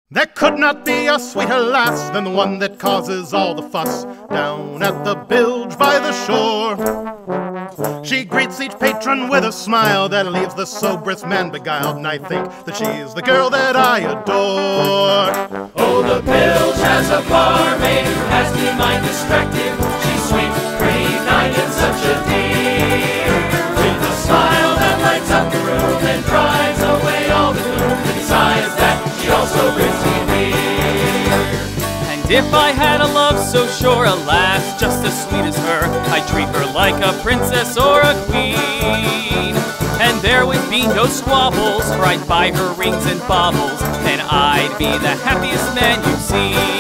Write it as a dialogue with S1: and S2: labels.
S1: There could not be a sweeter lass than the one that causes all the fuss down at the bilge by the shore. She greets each patron with a smile that leaves the soberest man beguiled, and I think that she's the girl that I adore.
S2: Oh, the bilge has a barmaid who has me mind distracted. She's sweet, pretty, kind, and such a dear, with a smile that lights up the room and drives away all the gloom. Besides that, she also brings me beer.
S3: And if I had a love so sure, a lass just as sweet as her, I'd treat her like a princess or a queen. And there would be no squabbles, for I'd buy her rings and baubles, and I'd be the happiest man you've seen.